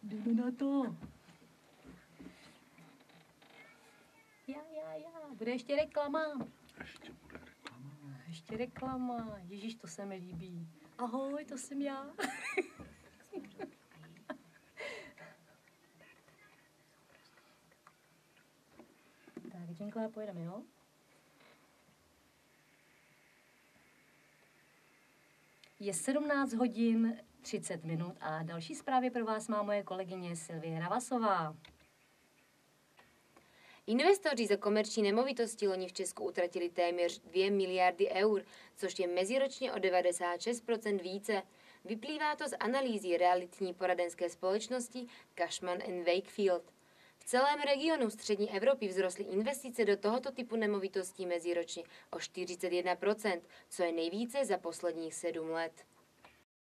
Jdeme na to. Já. Bude ještě reklama. Ještě bude reklama. Ještě reklama. Ježíš, to se mi líbí. Ahoj, to jsem já. Tak, Jingle, pojedeme, jo? Je 17 hodin 30 minut a další zprávy pro vás má moje kolegyně Silvie Ravasová. Investoři za komerční nemovitosti loni v Česku utratili téměř 2 miliardy eur, což je meziročně o 96% více. Vyplývá to z analýzy realitní poradenské společnosti Cushman & Wakefield. V celém regionu střední Evropy vzrostly investice do tohoto typu nemovitostí meziročně o 41%, co je nejvíce za posledních 7 let.